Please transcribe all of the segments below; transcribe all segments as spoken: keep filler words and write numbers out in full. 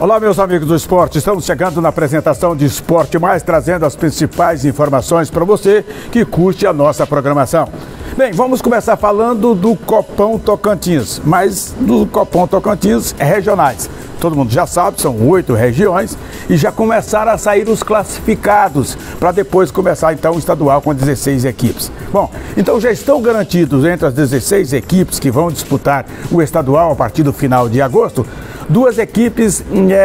Olá, meus amigos do esporte, estamos chegando na apresentação de Esporte Mais, trazendo as principais informações para você que curte a nossa programação. Bem, vamos começar falando do Copão Tocantins, mas do Copão Tocantins regionais. Todo mundo já sabe, são oito regiões e já começaram a sair os classificados para depois começar então o estadual com dezesseis equipes. Bom, então já estão garantidos entre as dezesseis equipes que vão disputar o estadual a partir do final de agosto, duas equipes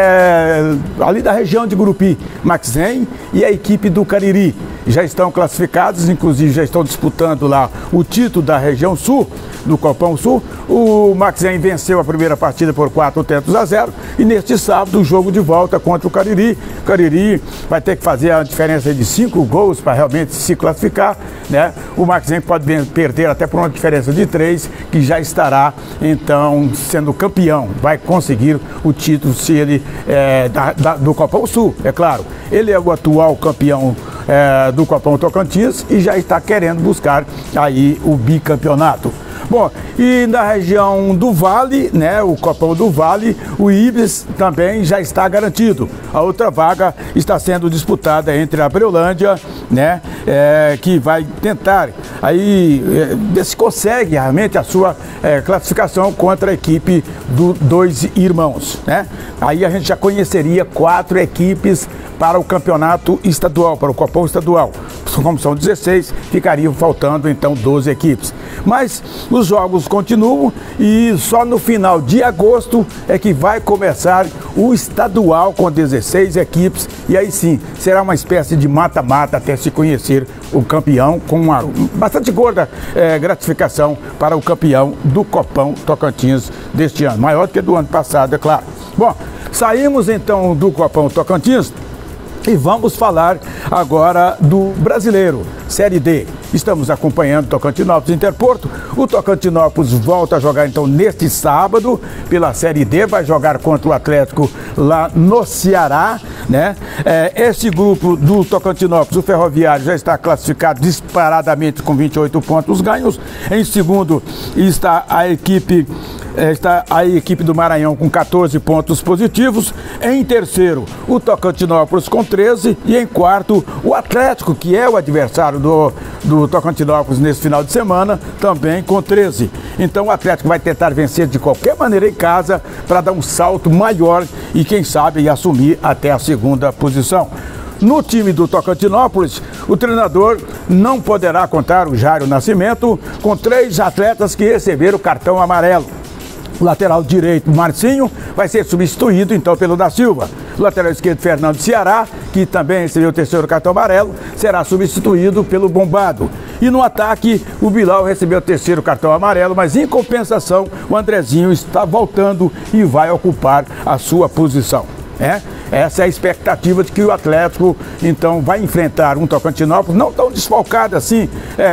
é, ali da região de Gurupi, Maxen e a equipe do Cariri. Já estão classificados, inclusive já estão disputando lá o título da região sul, do Copão Sul. O Maxen venceu a primeira partida por quatro tentos a zero e neste sábado o jogo de volta contra o Cariri. O Cariri vai ter que fazer a diferença de cinco gols para realmente se classificar, né? O Maxen pode perder até por uma diferença de três, que já estará então sendo campeão, vai conseguir o título se ele é, da, da, do Copão Sul, é claro. Ele é o atual campeão é, do Copão Tocantins e já está querendo buscar aí o bicampeonato. Bom, e na região do Vale, né, o Copão do Vale, o Ibis também já está garantido. A outra vaga está sendo disputada entre a Breulândia, né, é, que vai tentar aí é, ver se consegue realmente a sua é, classificação contra a equipe do Dois Irmãos, né? Aí a gente já conheceria quatro equipes para o campeonato estadual, para o Copão estadual. Como são dezesseis, ficariam faltando então doze equipes. Mas os jogos continuam e só no final de agosto é que vai começar o estadual com dezesseis equipes e aí sim será uma espécie de mata-mata até se conhecer o campeão, com uma bastante gorda é, gratificação para o campeão do Copão Tocantins deste ano, maior do que do ano passado, é claro. Bom, saímos então do Copão Tocantins e vamos falar agora do Brasileiro, Série D. Estamos acompanhando Tocantinópolis e Interporto. O Tocantinópolis volta a jogar então neste sábado pela Série D, vai jogar contra o Atlético lá no Ceará, né? É, esse grupo do Tocantinópolis, o Ferroviário, já está classificado disparadamente com vinte e oito pontos ganhos. Em segundo está a equipe Está a equipe do Maranhão com quatorze pontos positivos. Em terceiro, o Tocantinópolis com treze. E em quarto, o Atlético, que é o adversário do, do Tocantinópolis nesse final de semana, também com treze. Então o Atlético vai tentar vencer de qualquer maneira em casa para dar um salto maior e quem sabe assumir até a segunda posição. No time do Tocantinópolis, o treinador não poderá contar, o Jairo Nascimento, com três atletas que receberam cartão amarelo. O lateral direito, Marcinho, vai ser substituído então pelo Da Silva. O lateral esquerdo, Fernando Ceará, que também recebeu o terceiro cartão amarelo, será substituído pelo Bombado. E no ataque, o Bilal recebeu o terceiro cartão amarelo, mas em compensação, o Andrezinho está voltando e vai ocupar a sua posição. É? Essa é a expectativa de que o Atlético então vai enfrentar um Tocantinópolis não tão desfalcado assim.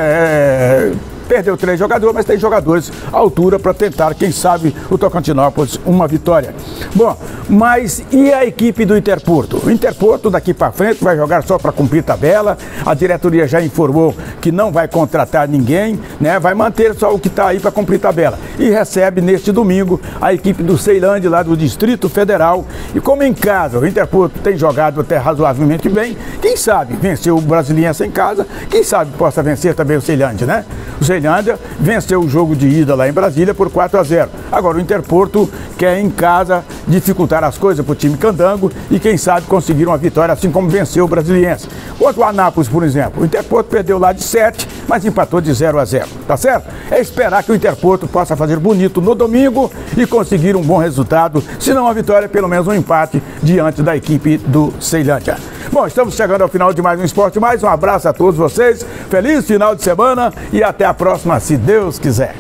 É... Perdeu três jogadores, mas tem jogadores à altura para tentar, quem sabe, o Tocantinópolis uma vitória. Bom, mas e a equipe do Interporto? O Interporto daqui para frente vai jogar só para cumprir tabela. A diretoria já informou que não vai contratar ninguém, né? Vai manter só o que está aí para cumprir tabela. E recebe neste domingo a equipe do Ceilândia, lá do Distrito Federal. E como em casa o Interporto tem jogado até razoavelmente bem, quem sabe venceu o Brasiliense em casa, quem sabe possa vencer também o Ceilândia, né? O Ceilândia venceu o jogo de ida lá em Brasília por quatro a zero. Agora o Interporto quer em casa dificultar as coisas para o time candango e quem sabe conseguir uma vitória assim como venceu o Brasiliense. Quanto o Anápolis, por exemplo, o Interporto perdeu lá de sete, mas empatou de zero a zero, tá certo? É esperar que o Interporto possa fazer bonito no domingo e conseguir um bom resultado, se não uma vitória, pelo menos um empate diante da equipe do Ceilândia. Bom, estamos chegando ao final de mais um Esporte Mais. Um abraço a todos vocês, feliz final de semana e até a próxima, se Deus quiser.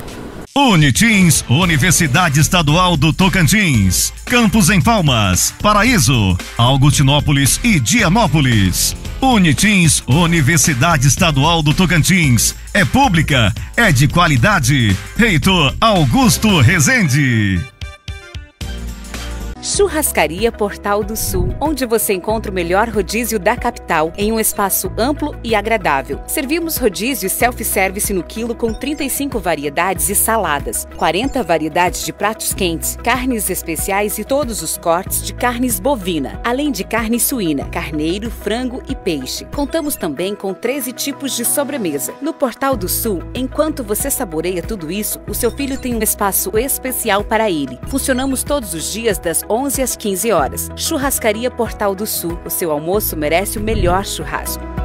Unitins, Universidade Estadual do Tocantins, campus em Palmas, Paraíso, Augustinópolis e Dianópolis. Unitins, Universidade Estadual do Tocantins, é pública, é de qualidade. Reitor Augusto Rezende. Churrascaria Portal do Sul, onde você encontra o melhor rodízio da capital em um espaço amplo e agradável. Servimos rodízio self-service no quilo com trinta e cinco variedades e saladas, quarenta variedades de pratos quentes, carnes especiais e todos os cortes de carnes bovina, além de carne suína, carneiro, frango e peixe. Contamos também com treze tipos de sobremesa. No Portal do Sul, enquanto você saboreia tudo isso, o seu filho tem um espaço especial para ele. Funcionamos todos os dias das onze às quinze horas. Churrascaria Portal do Sul. O seu almoço merece o melhor churrasco.